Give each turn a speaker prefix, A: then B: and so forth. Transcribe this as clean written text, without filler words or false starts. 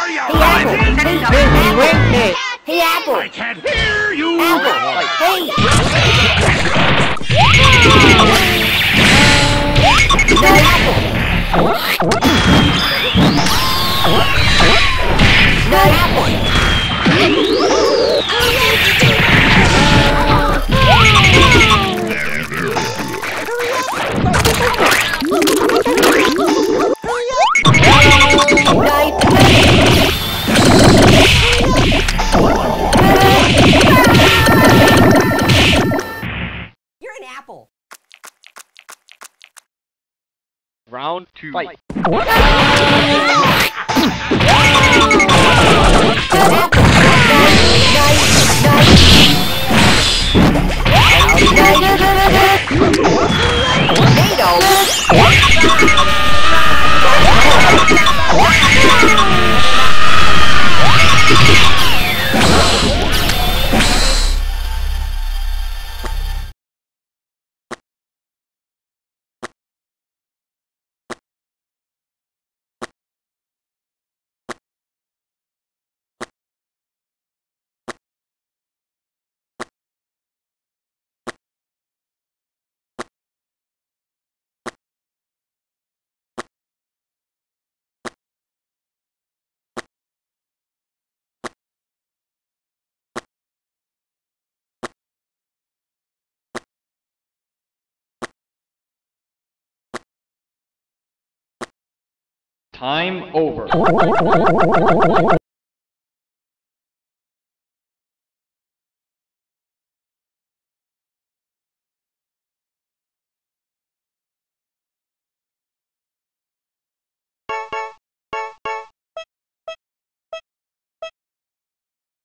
A: are you?
B: Hey,
C: Hey, Apple!
A: I can't hear you!
C: Apple! Hey! No, Apple! No, You're an apple.
B: Round 2. Fight. Time over.